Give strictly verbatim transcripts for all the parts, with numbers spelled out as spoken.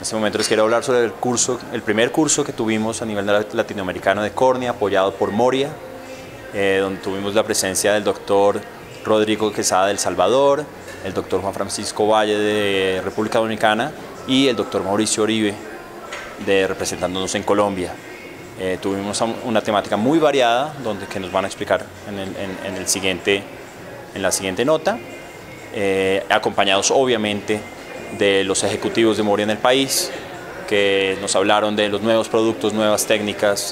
este momento les quiero hablar sobre el curso, el primer curso que tuvimos a nivel latinoamericano de córnea, apoyado por Moria, eh, donde tuvimos la presencia del doctor Rodrigo Quesada de El Salvador, el doctor Juan Francisco Valle de República Dominicana y el doctor Mauricio Oribe, de, representándonos en Colombia. Eh, tuvimos una temática muy variada, donde, que nos van a explicar en, el, en, en, el siguiente, en la siguiente nota, eh, acompañados obviamente de los ejecutivos de Moria en el país, que nos hablaron de los nuevos productos, nuevas técnicas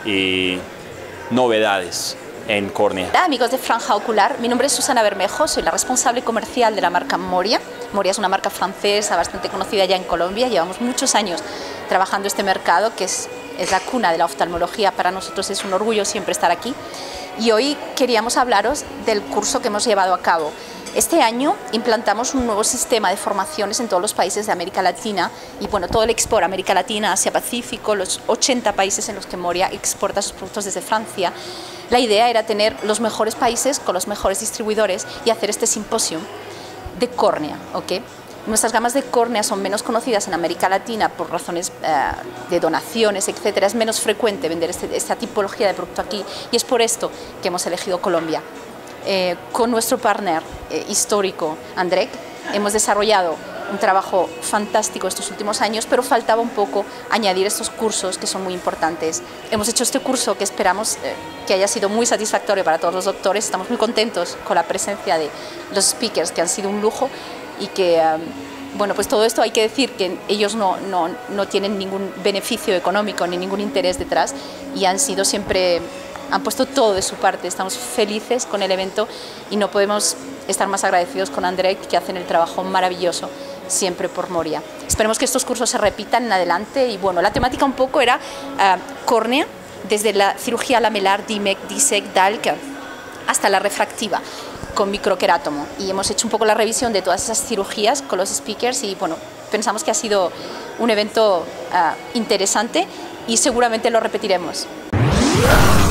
y novedades en córnea. Hola amigos de Franja Ocular, mi nombre es Susana Bermejo, soy la responsable comercial de la marca Moria. Moria es una marca francesa bastante conocida ya en Colombia, llevamos muchos años trabajando este mercado que es, es la cuna de la oftalmología, para nosotros es un orgullo siempre estar aquí y hoy queríamos hablaros del curso que hemos llevado a cabo. Este año implantamos un nuevo sistema de formaciones en todos los países de América Latina y bueno, todo el export, América Latina, Asia Pacífico, los ochenta países en los que Moria exporta sus productos desde Francia. La idea era tener los mejores países con los mejores distribuidores y hacer este simposio de córnea, ¿ok? Nuestras gamas de córnea son menos conocidas en América Latina por razones eh, de donaciones, etcétera. Es menos frecuente vender este, esta tipología de producto aquí y es por esto que hemos elegido Colombia. Eh, con nuestro partner eh, histórico, Andrec, hemos desarrollado un trabajo fantástico estos últimos años, pero faltaba un poco añadir estos cursos que son muy importantes. Hemos hecho este curso que esperamos eh, que haya sido muy satisfactorio para todos los doctores. Estamos muy contentos con la presencia de los speakers, que han sido un lujo y que, um, bueno, pues todo esto hay que decir que ellos no, no, no tienen ningún beneficio económico ni ningún interés detrás y han sido siempre... han puesto todo de su parte. Estamos felices con el evento y no podemos estar más agradecidos con Andrec, que hacen el trabajo maravilloso siempre por Moria. Esperemos que estos cursos se repitan en adelante y bueno, la temática un poco era uh, córnea, desde la cirugía lamelar, D M E C, D SEC, D A L C, hasta la refractiva con microquerátomo, y hemos hecho un poco la revisión de todas esas cirugías con los speakers y bueno, pensamos que ha sido un evento uh, interesante y seguramente lo repetiremos.